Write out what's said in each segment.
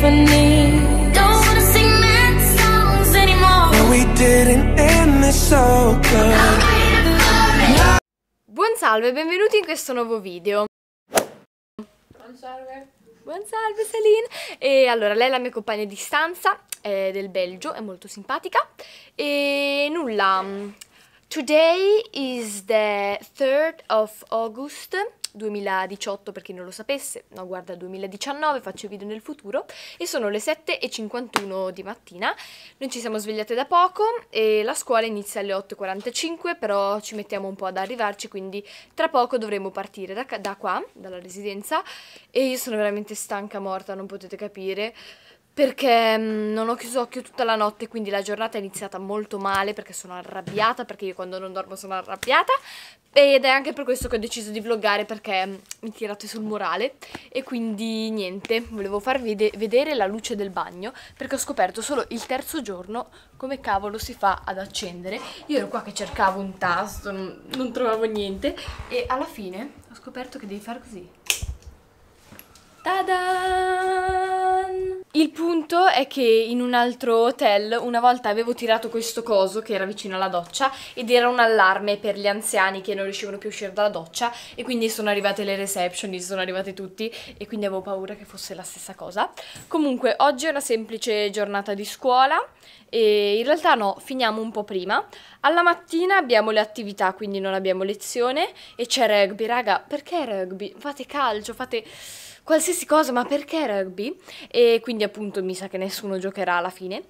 harmony. Don't wanna sing that songs anymore. No, we didn't end this so good. Buon salve, benvenuti in questo nuovo video. Buon salve. Buon salve Celine. E allora, lei è la mia compagna di stanza, è del Belgio, è molto simpatica. E nulla, today is the 3rd of August 2018, per chi non lo sapesse, no guarda 2019, faccio video nel futuro, e sono le 7:51 di mattina. Noi ci siamo svegliate da poco e la scuola inizia alle 8:45, però ci mettiamo un po' ad arrivarci, quindi tra poco dovremo partire da qua, dalla residenza, e io sono veramente stanca, morta, non potete capire, perché non ho chiuso occhio tutta la notte, quindi la giornata è iniziata molto male, perché sono arrabbiata, perché io quando non dormo sono arrabbiata, ed è anche per questo che ho deciso di vloggare, perché mi tirate sul morale. E quindi niente, volevo farvi vedere la luce del bagno, perché ho scoperto solo il terzo giorno come cavolo si fa ad accendere. Io ero qua che cercavo un tasto, non trovavo niente, e alla fine ho scoperto che devi fare così. Ta-dan! Il punto è che in un altro hotel una volta avevo tirato questo coso che era vicino alla doccia, ed era un allarme per gli anziani che non riuscivano più a uscire dalla doccia, e quindi sono arrivate le receptionist, sono arrivati tutti, e quindi avevo paura che fosse la stessa cosa. Comunque oggi è una semplice giornata di scuola, e in realtà no, finiamo un po' prima. Alla mattina abbiamo le attività, quindi non abbiamo lezione, e c'è rugby. Raga, perché rugby? Fate calcio, fate qualsiasi cosa, ma perché rugby? E quindi appunto mi sa che nessuno giocherà alla fine.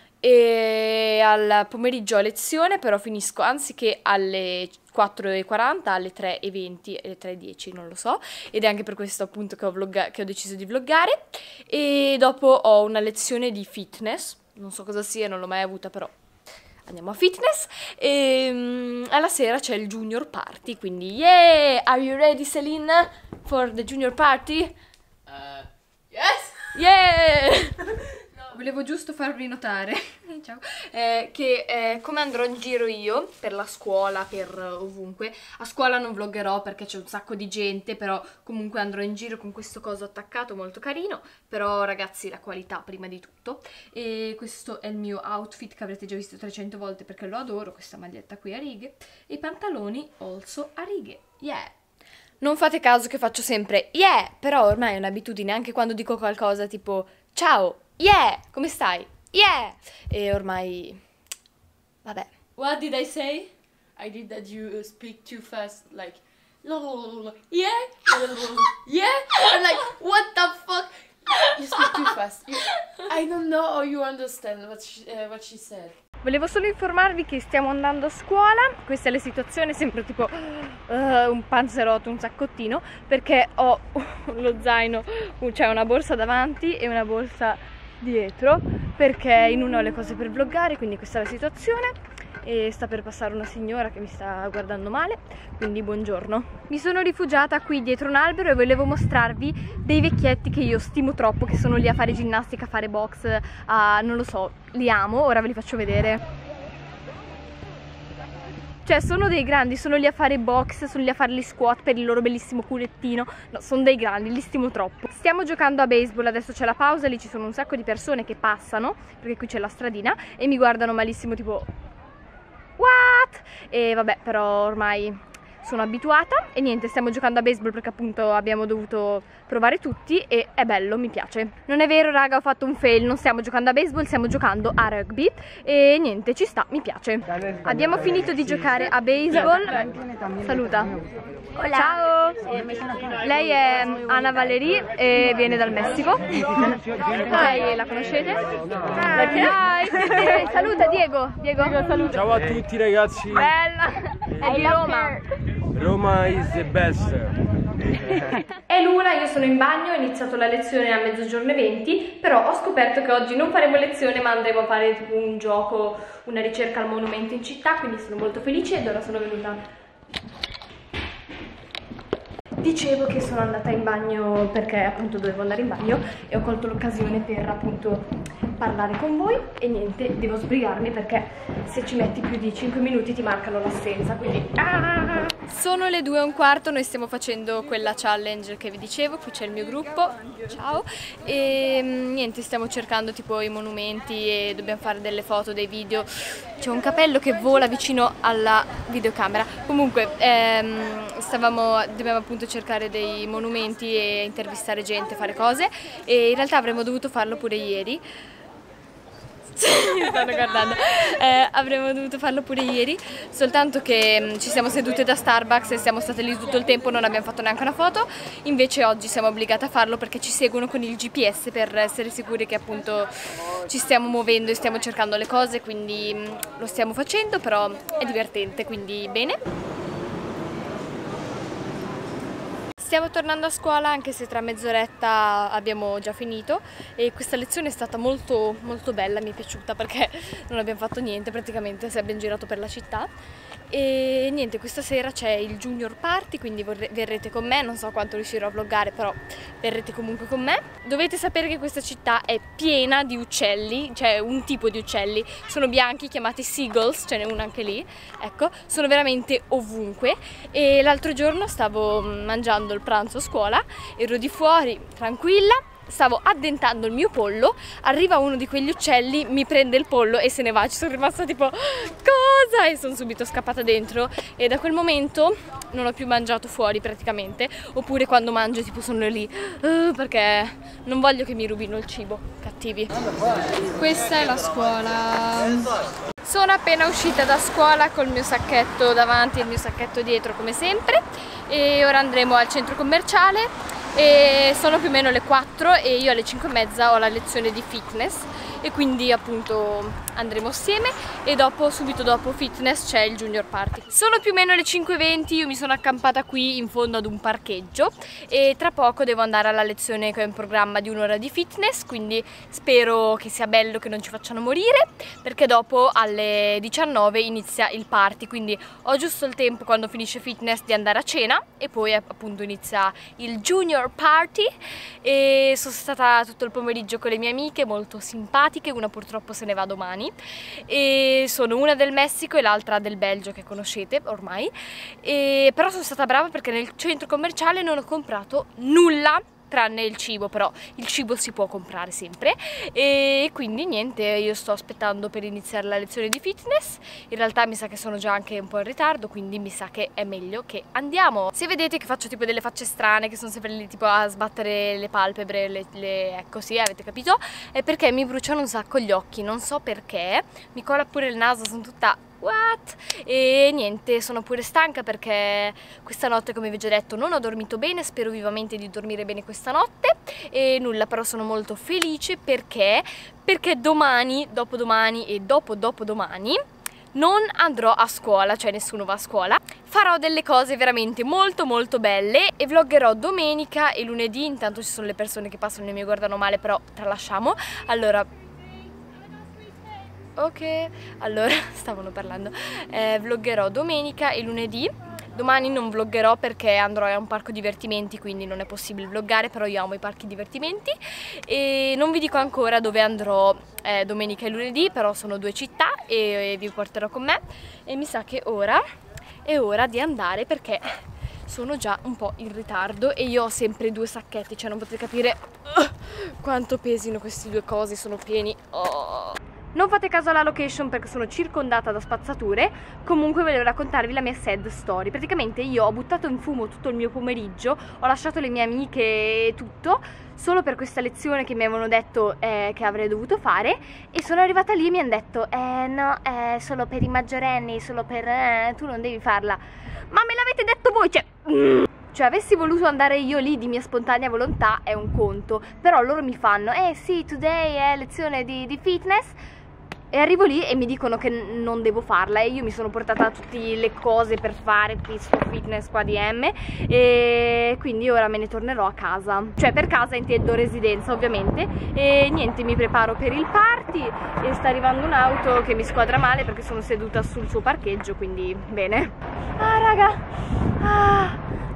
E al pomeriggio ho lezione, però finisco anziché alle 4:40 alle 3:20, alle 3:10, non lo so, ed è anche per questo appunto che ho deciso di vloggare. E dopo ho una lezione di fitness, non so cosa sia, non l'ho mai avuta, però andiamo a fitness. E alla sera c'è il junior party, quindi yeah! Are you ready, Celine, for the junior party? Yes! Yeah! No, volevo giusto farvi notare ciao, che come andrò in giro io per la scuola, per ovunque. A scuola non vloggerò perché c'è un sacco di gente, però comunque andrò in giro con questo coso attaccato molto carino. Però ragazzi, la qualità prima di tutto. E questo è il mio outfit che avrete già visto 300 volte perché lo adoro, questa maglietta qui a righe e i pantaloni also a righe. Yeah! Non fate caso che faccio sempre yeah, però ormai è un'abitudine, anche quando dico qualcosa tipo ciao, yeah, come stai? Yeah! E ormai vabbè. What did I say? I did that you speak too fast, like yeah, yeah. I'm like, what the fuck? You speak too fast. I don't know how you understand what she said. Volevo solo informarvi che stiamo andando a scuola. Questa è la situazione, sembra tipo un panzerotto, un saccottino, perché ho lo zaino, cioè una borsa davanti e una borsa dietro, perché in una ho le cose per vloggare, quindi questa è la situazione. E sta per passare una signora che mi sta guardando male, quindi buongiorno. Mi sono rifugiata qui dietro un albero e volevo mostrarvi dei vecchietti che io stimo troppo, che sono lì a fare ginnastica, a fare box, non lo so, li amo, ora ve li faccio vedere. Cioè sono dei grandi, sono lì a fare box, sono lì a fare gli squat per il loro bellissimo culettino. No, sono dei grandi, li stimo troppo. Stiamo giocando a baseball, adesso c'è la pausa, lì ci sono un sacco di persone che passano, perché qui c'è la stradina, e mi guardano malissimo tipo what? E vabbè, però ormai sono abituata. E niente, stiamo giocando a baseball perché appunto abbiamo dovuto provare tutti e è bello, mi piace. Non è vero raga, ho fatto un fail, non stiamo giocando a baseball, stiamo giocando a rugby e niente, ci sta, mi piace. Abbiamo finito di giocare a baseball. Saluta. Ciao. Lei è Anna Valerie e viene dal Messico. Lei la conoscete? Hi. Saluta Diego. Diego, saluta. Ciao a tutti ragazzi. Bella. È di Roma. Roma is the best. È l'una, io sono in bagno, ho iniziato la lezione a 12:20, però ho scoperto che oggi non faremo lezione ma andremo a fare tipo un gioco, una ricerca al monumento in città, quindi sono molto felice ed ora sono venuta. Dicevo che sono andata in bagno perché appunto dovevo andare in bagno e ho colto l'occasione per appunto parlare con voi e niente, devo sbrigarmi perché se ci metti più di 5 minuti ti marcano l'assenza, quindi Sono le 2:15, noi stiamo facendo quella challenge che vi dicevo, qui c'è il mio gruppo, ciao, e niente, stiamo cercando tipo i monumenti e dobbiamo fare delle foto, dei video. C'è un capello che vola vicino alla videocamera. Comunque dobbiamo appunto cercare dei monumenti e intervistare gente, fare cose, e in realtà avremmo dovuto farlo pure ieri. Mi stanno guardando. Avremmo dovuto farlo pure ieri, soltanto che ci siamo sedute da Starbucks e siamo state lì tutto il tempo, non abbiamo fatto neanche una foto. Invece oggi siamo obbligate a farlo perché ci seguono con il GPS per essere sicuri che appunto ci stiamo muovendo e stiamo cercando le cose, quindi lo stiamo facendo, però è divertente, quindi bene. Stiamo tornando a scuola, anche se tra mezz'oretta abbiamo già finito, e questa lezione è stata molto bella, mi è piaciuta perché non abbiamo fatto niente praticamente, se abbiamo girato per la città. E niente, questa sera c'è il junior party, quindi verrete con me, non so quanto riuscirò a vloggare, però verrete comunque con me. Dovete sapere che questa città è piena di uccelli, cioè un tipo di uccelli, sono bianchi, chiamati seagulls, ce n'è uno anche lì, ecco, sono veramente ovunque. E l'altro giorno stavo mangiando il pranzo a scuola, ero di fuori tranquilla, stavo addentando il mio pollo, arriva uno di quegli uccelli, mi prende il pollo e se ne va. Ci sono rimasta tipo cosa? E sono subito scappata dentro, e da quel momento non ho più mangiato fuori praticamente, oppure quando mangio tipo sono lì perché non voglio che mi rubino il cibo, cattivi. Questa è la scuola. Sono appena uscita da scuola col mio sacchetto davanti e il mio sacchetto dietro come sempre, e ora andremo al centro commerciale. E sono più o meno le 4 e io alle 5:30 ho la lezione di fitness, e quindi appunto andremo assieme, e subito dopo fitness c'è il junior party. Sono più o meno le 5:20, io mi sono accampata qui in fondo ad un parcheggio e tra poco devo andare alla lezione che ho in programma di un'ora di fitness, quindi spero che sia bello, che non ci facciano morire, perché dopo alle 19 inizia il party, quindi ho giusto il tempo quando finisce fitness di andare a cena e poi appunto inizia il junior party. E sono stata tutto il pomeriggio con le mie amiche molto simpatiche, una purtroppo se ne va domani, e sono una del Messico e l'altra del Belgio, che conoscete ormai, però sono stata brava perché nel centro commerciale non ho comprato nulla tranne il cibo, però il cibo si può comprare sempre, e quindi niente, io sto aspettando per iniziare la lezione di fitness. In realtà mi sa che sono già anche un po' in ritardo, quindi mi sa che è meglio che andiamo. Se vedete che faccio tipo delle facce strane, che sono sempre lì tipo a sbattere le palpebre, ecco, sì, avete capito, è perché mi bruciano un sacco gli occhi, non so perché, mi cola pure il naso, sono tutta what? E niente, sono pure stanca perché questa notte, come vi ho già detto, non ho dormito bene, spero vivamente di dormire bene questa notte, e nulla, però sono molto felice perché domani, dopodomani e dopodomani non andrò a scuola, cioè nessuno va a scuola. Farò delle cose veramente molto belle e vloggerò domenica e lunedì. Intanto ci sono le persone che passano e mi guardano male, però tralasciamo. Allora, stavano parlando. Vloggerò domenica e lunedì. Domani non vloggerò perché andrò a un parco divertimenti, quindi non è possibile vloggare, però io amo i parchi divertimenti. E non vi dico ancora dove andrò domenica e lunedì, però sono 2 città e vi porterò con me. E mi sa che ora è ora di andare perché sono già un po' in ritardo e io ho sempre 2 sacchetti, cioè non potete capire quanto pesino questi 2 cosi, sono pieni. Non fate caso alla location perché sono circondata da spazzature. Comunque volevo raccontarvi la mia sad story. Praticamente io ho buttato in fumo tutto il mio pomeriggio, ho lasciato le mie amiche e tutto, solo per questa lezione che mi avevano detto che avrei dovuto fare, e sono arrivata lì e mi hanno detto no, è solo per i maggiorenni, solo per tu non devi farla. Ma me l'avete detto voi, cioè avessi voluto andare io lì di mia spontanea volontà è un conto, però loro mi fanno sì, today è lezione di fitness, e arrivo lì e mi dicono che non devo farla, e io mi sono portata tutte le cose per fare questo fitness qua di M, e quindi ora me ne tornerò a casa, cioè per casa intendo residenza ovviamente. E niente, mi preparo per il party e sta arrivando un'auto che mi squadra male perché sono seduta sul suo parcheggio, quindi bene. Raga,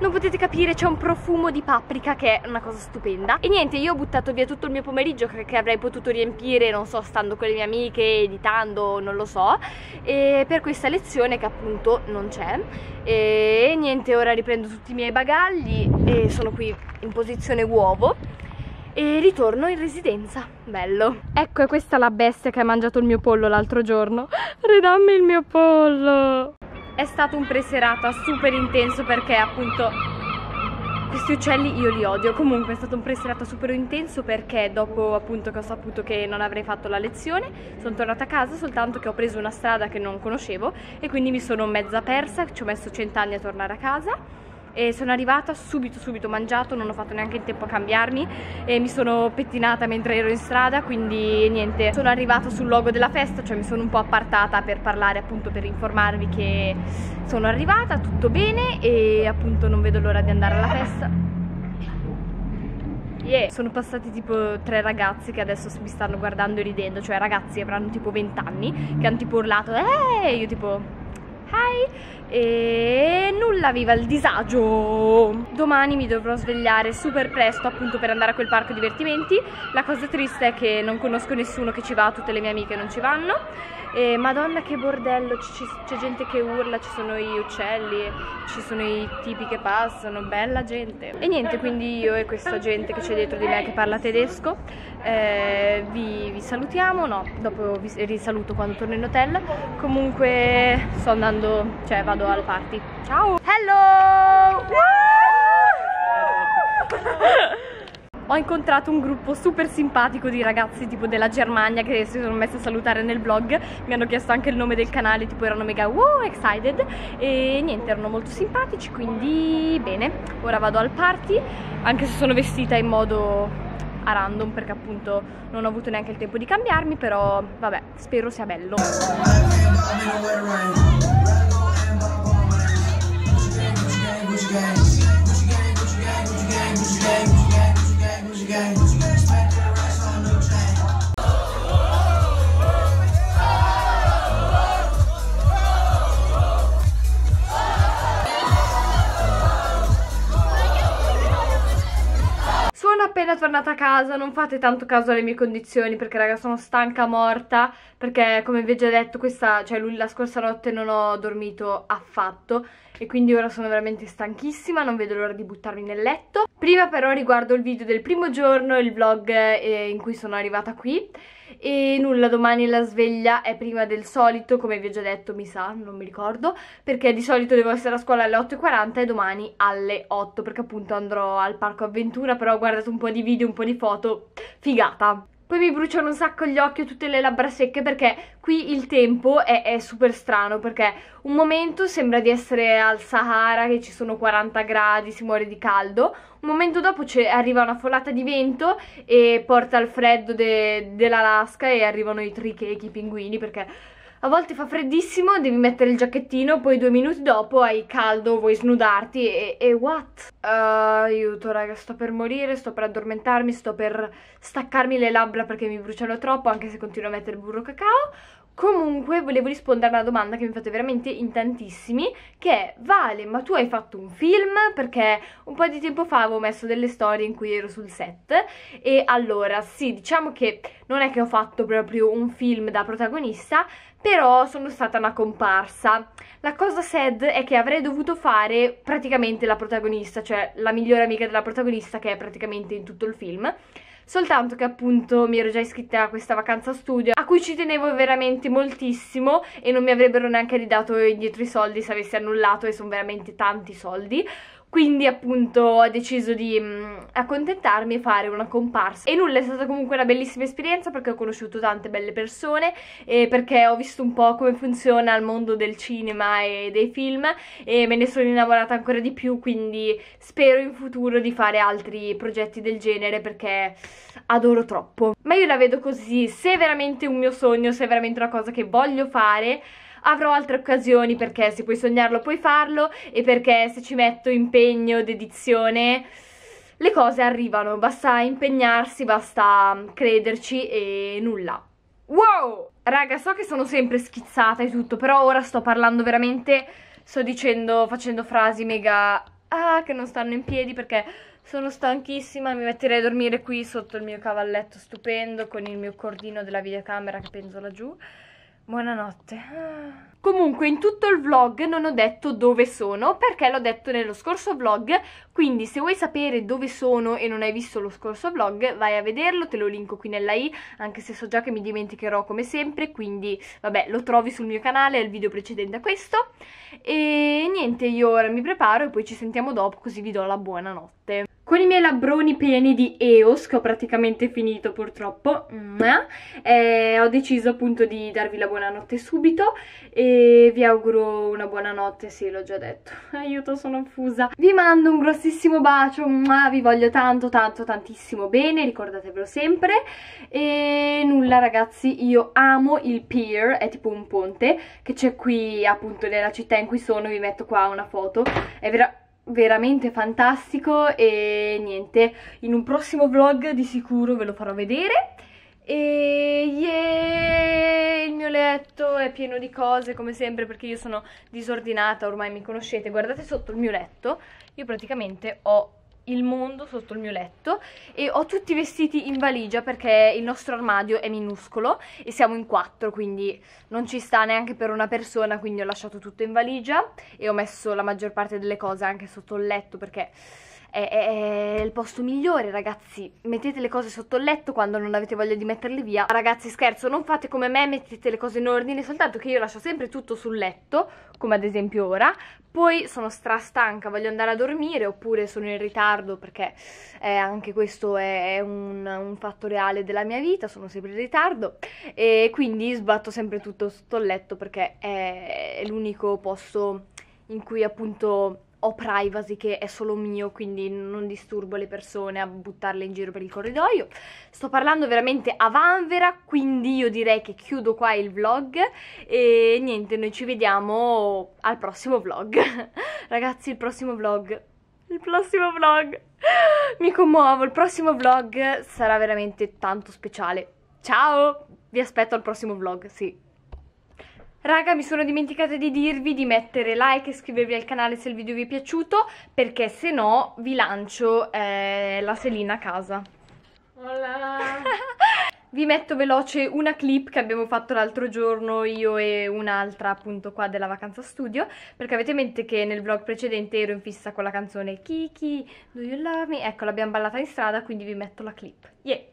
non potete capire, c'è un profumo di paprika che è una cosa stupenda. E niente, io ho buttato via tutto il mio pomeriggio che avrei potuto riempire, non so, stando con le mie amiche, editando, non lo so, e per questa lezione che appunto non c'è. E niente, ora riprendo tutti i miei bagagli e sono qui in posizione uovo e ritorno in residenza. Bello. Ecco, è questa la bestia che ha mangiato il mio pollo l'altro giorno. Ridammi il mio pollo. È stato un preserata super intenso perché appunto questi uccelli io li odio. Comunque è stato un preserata super intenso perché dopo appunto che ho saputo che non avrei fatto la lezione sono tornata a casa, soltanto che ho preso una strada che non conoscevo e quindi mi sono mezza persa, ci ho messo 100 anni a tornare a casa. E sono arrivata subito mangiato, non ho fatto neanche il tempo a cambiarmi e mi sono pettinata mentre ero in strada, quindi niente, sono arrivata sul luogo della festa, cioè mi sono un po' appartata per parlare, appunto per informarvi che sono arrivata, tutto bene e appunto non vedo l'ora di andare alla festa. Sono passati tipo 3 ragazzi che adesso mi stanno guardando e ridendo, cioè ragazzi avranno tipo 20 anni che hanno tipo urlato io tipo hi. E nulla, viva il disagio. Domani mi dovrò svegliare super presto appunto per andare a quel parco divertimenti. La cosa triste è che non conosco nessuno che ci va, tutte le mie amiche non ci vanno. E madonna che bordello, c'è gente che urla, ci sono gli uccelli, ci sono i tipi che passano, bella gente. E niente, quindi io e questa gente che c'è dietro di me che parla tedesco vi salutiamo, no, dopo vi risaluto quando torno in hotel. Comunque sto andando, cioè vado al party. Ciao! Hello! Ho incontrato un gruppo super simpatico di ragazzi tipo della Germania che si sono messi a salutare nel vlog, mi hanno chiesto anche il nome del canale, tipo erano mega wow excited e niente, erano molto simpatici, quindi bene, ora vado al party, anche se sono vestita in modo a random perché appunto non ho avuto neanche il tempo di cambiarmi, però vabbè, spero sia bello. Sono appena tornata a casa, non fate tanto caso alle mie condizioni perché raga sono stanca morta, perché come vi ho già detto la scorsa notte non ho dormito affatto e quindi ora sono veramente stanchissima, non vedo l'ora di buttarmi nel letto. Prima però riguardo il video del primo giorno, il vlog in cui sono arrivata qui. E nulla, domani la sveglia è prima del solito, come vi ho già detto, mi sa, non mi ricordo, perché di solito devo essere a scuola alle 8:40 e domani alle 8, perché appunto andrò al parco avventura, però ho guardato un po' di video, un po' di foto, figata. Poi mi bruciano un sacco gli occhi e tutte le labbra secche perché qui il tempo è super strano, perché un momento sembra di essere al Sahara, che ci sono 40 gradi, si muore di caldo, un momento dopo arriva una folata di vento e porta al freddo dell'Alaska e arrivano i trichechi, i pinguini, perché a volte fa freddissimo, devi mettere il giacchettino, poi 2 minuti dopo hai caldo, vuoi snudarti e what? Aiuto raga, sto per morire, sto per addormentarmi, sto per staccarmi le labbra perché mi bruciano troppo, anche se continuo a mettere burro cacao. Comunque volevo rispondere a una domanda che mi fate veramente in tantissimi, che è: Vale, ma tu hai fatto un film? Perché un po' di tempo fa avevo messo delle storie in cui ero sul set. E allora sì, diciamo che non è che ho fatto proprio un film da protagonista, però sono stata una comparsa. La cosa sad è che avrei dovuto fare praticamente la protagonista, cioè la migliore amica della protagonista, che è praticamente in tutto il film. Soltanto che appunto mi ero già iscritta a questa vacanza studio a cui ci tenevo veramente moltissimo e non mi avrebbero neanche ridato indietro i soldi se avessi annullato, e sono veramente tanti soldi. Quindi appunto ho deciso di accontentarmi e fare una comparsa. E nulla, è stata comunque una bellissima esperienza perché ho conosciuto tante belle persone e perché ho visto un po' come funziona il mondo del cinema e dei film e me ne sono innamorata ancora di più, quindi spero in futuro di fare altri progetti del genere perché adoro troppo. Ma io la vedo così: se è veramente un mio sogno, se è veramente una cosa che voglio fare, avrò altre occasioni, perché se puoi sognarlo puoi farlo, e perché se ci metto impegno, dedizione, le cose arrivano, basta impegnarsi, basta crederci e nulla. Wow! Raga, so che sono sempre schizzata e tutto, però ora sto parlando veramente, sto dicendo, facendo frasi mega che non stanno in piedi perché sono stanchissima. Mi metterei a dormire qui sotto il mio cavalletto stupendo con il mio cordino della videocamera che penzo laggiù. Buonanotte. Comunque in tutto il vlog non ho detto dove sono perché l'ho detto nello scorso vlog, quindi se vuoi sapere dove sono e non hai visto lo scorso vlog vai a vederlo, te lo linko qui nella i, anche se so già che mi dimenticherò come sempre, quindi vabbè, lo trovi sul mio canale, è il video precedente a questo. E niente, io ora mi preparo e poi ci sentiamo dopo, così vi do la buonanotte. Con i miei labbroni pieni di EOS, che ho praticamente finito purtroppo, ho deciso appunto di darvi la buonanotte subito e vi auguro una buonanotte, sì, l'ho già detto, aiuto, sono fusa. Vi mando un grossissimo bacio, vi voglio tanto tanto tantissimo bene, ricordatevelo sempre. E nulla ragazzi, io amo il pier, è tipo un ponte che c'è qui appunto nella città in cui sono, vi metto qua una foto, è veramente fantastico e niente, in un prossimo vlog di sicuro ve lo farò vedere. E yeah, il mio letto è pieno di cose come sempre perché io sono disordinata, ormai mi conoscete, guardate sotto il mio letto, io praticamente ho il mondo sotto il mio letto e ho tutti i vestiti in valigia perché il nostro armadio è minuscolo e siamo in 4, quindi non ci sta neanche per una persona, quindi ho lasciato tutto in valigia e ho messo la maggior parte delle cose anche sotto il letto perché è il posto migliore, ragazzi. Mettete le cose sotto il letto quando non avete voglia di metterle via. Ragazzi, scherzo, non fate come me, mettete le cose in ordine, soltanto che io lascio sempre tutto sul letto, come ad esempio ora. Poi sono strastanca, voglio andare a dormire oppure sono in ritardo perché anche questo è un fatto reale della mia vita, sono sempre in ritardo e quindi sbatto sempre tutto sotto il letto perché è l'unico posto in cui appunto ho privacy, che è solo mio, quindi non disturbo le persone a buttarle in giro per il corridoio. Sto parlando veramente a vanvera, quindi io direi che chiudo qua il vlog e niente, noi ci vediamo al prossimo vlog. Ragazzi, il prossimo vlog mi commuovo, il prossimo vlog sarà veramente tanto speciale. Ciao, vi aspetto al prossimo vlog, sì. Raga, mi sono dimenticata di dirvi di mettere like e iscrivervi al canale se il video vi è piaciuto, perché se no vi lancio la Selina a casa. Hola. Vi metto veloce una clip che abbiamo fatto l'altro giorno io e un'altra appunto qua della vacanza studio, perché avete in mente che nel vlog precedente ero in fissa con la canzone Kiki, Do You Love Me? Ecco, l'abbiamo ballata in strada, quindi vi metto la clip. Yeah!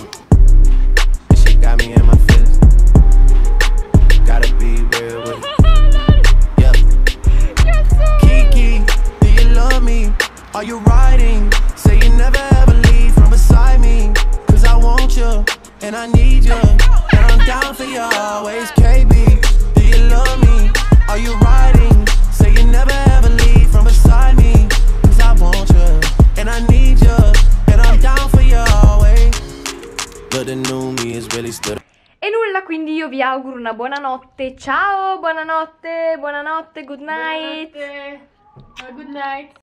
Gotta be real with it. Yeah. Kiki, do you love me? Are you riding? Say you never ever leave from beside me. Cause I want you, and I need you. And I'm down for you always, KB. Do you love me? Are you riding? Say you never ever leave from beside me. Cause I want you, and I need you. And I'm down for you always. But the new me is really stood. E nulla, quindi io vi auguro una buonanotte, ciao, buonanotte, good night. Good night.